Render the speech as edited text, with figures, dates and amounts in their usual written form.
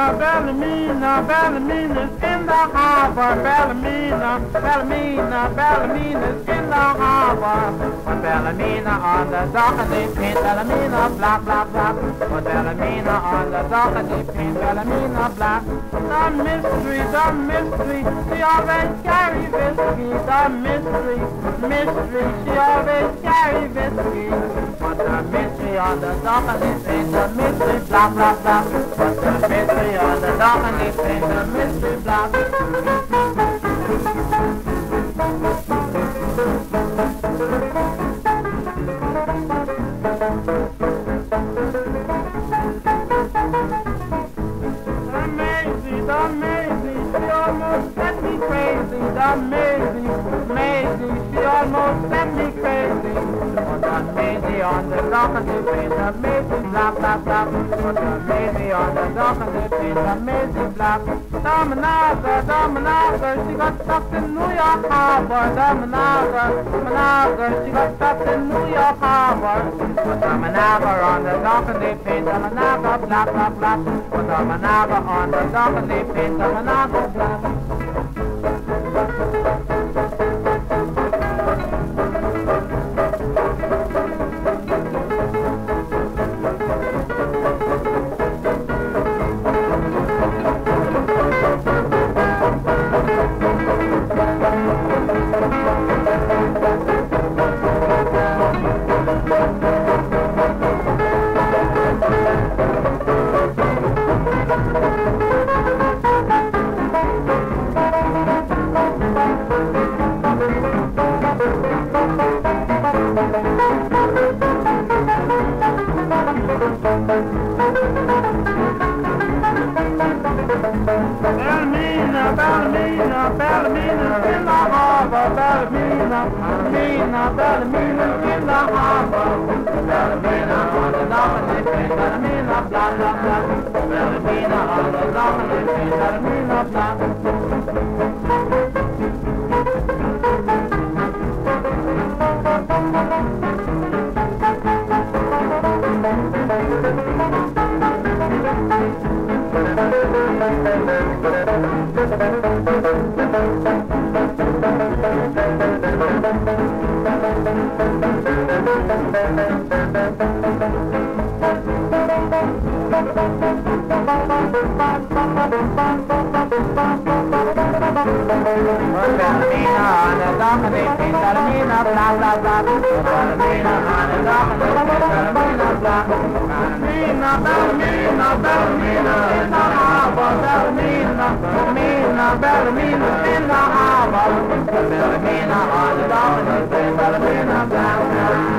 Bellamina, Bellamina's in the harbor. Bellamina, Bellamina, Bellamina's in the harbor. With Bellamina on the dock and they paint Bellamina black, black, black. With Bellamina on the dock and they paint Bellamina black. The mystery, she always carry whiskey. The mystery, she always carry whiskey. But the mystery on the dock and they paint the mystery black, black, black. But the mystery on the dock and they paint the mystery black. She almost set me crazy. The Maisie, she almost set me crazy. Put the Maisie on the dock and they paint the Maisie black, black, black. Put the Maisie on the dock and they paint the Maisie black. Dominaga, she got stuck in New York Harbor. Dominaga, she got stuck in New York Harbor. Put the Managa on the dock and they paint the Managa black, black, black. Put the Managa on the dock and they paint the Managa black. Bellamina in the harbor. Bellamina in the harbor. Bellamina on the dock and they paint Bellamina black, black, black. Bellamina on the dock and they paint Bellamina black. Bellamina on the dock and they paint Bellamina black, black, black. Bellamina on the dock and they paint Bellamina black. Bellamina in the harbor. Bellamina in the harbor. Bellamina on the dock and they paint Bellamina black, black.